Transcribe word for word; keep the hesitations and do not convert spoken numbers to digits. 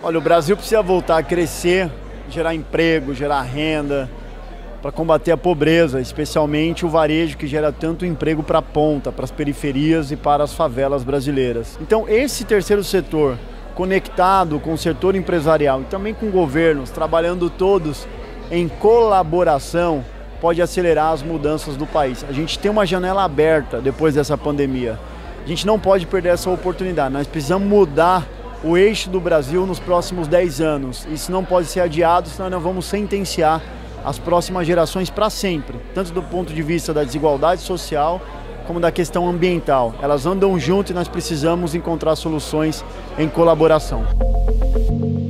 Olha, o Brasil precisa voltar a crescer, gerar emprego, gerar renda, para combater a pobreza, especialmente o varejo que gera tanto emprego para a ponta, para as periferias e para as favelas brasileiras. Então esse terceiro setor, conectado com o setor empresarial e também com governos, trabalhando todos em colaboração, pode acelerar as mudanças do país. A gente tem uma janela aberta depois dessa pandemia. A gente não pode perder essa oportunidade. Nós precisamos mudar o eixo do Brasil nos próximos dez anos. Isso não pode ser adiado, senão nós vamos sentenciar as próximas gerações para sempre, tanto do ponto de vista da desigualdade social, como da questão ambiental. Elas andam junto e nós precisamos encontrar soluções em colaboração.